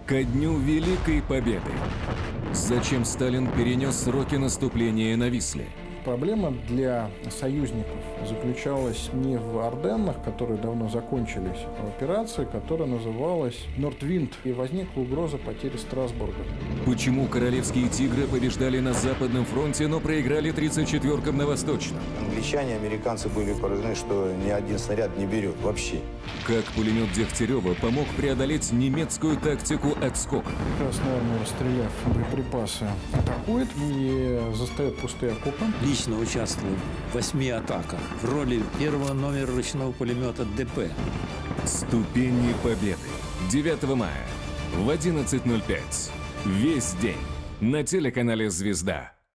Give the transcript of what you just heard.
Ко дню Великой Победы. Зачем Сталин перенес сроки наступления на Висле? Проблема для союзников заключалась не в Арденнах, которые давно закончились, а в операции, которая называлась Нордвинд, и возникла угроза потери Страсбурга. Почему королевские тигры побеждали на Западном фронте, но проиграли 34-кам на Восточном? Англичане и американцы были поражены, что ни один снаряд не берет вообще. Как пулемет Дегтярева помог преодолеть немецкую тактику отскока? Красная армия, расстреляв боеприпасы, атакует и застает пустые окопы. Лично участвовал в 8 атаках в роли первого номера ручного пулемета ДП. Ступени Победы. 9 мая в 11:05. Весь день на телеканале «Звезда».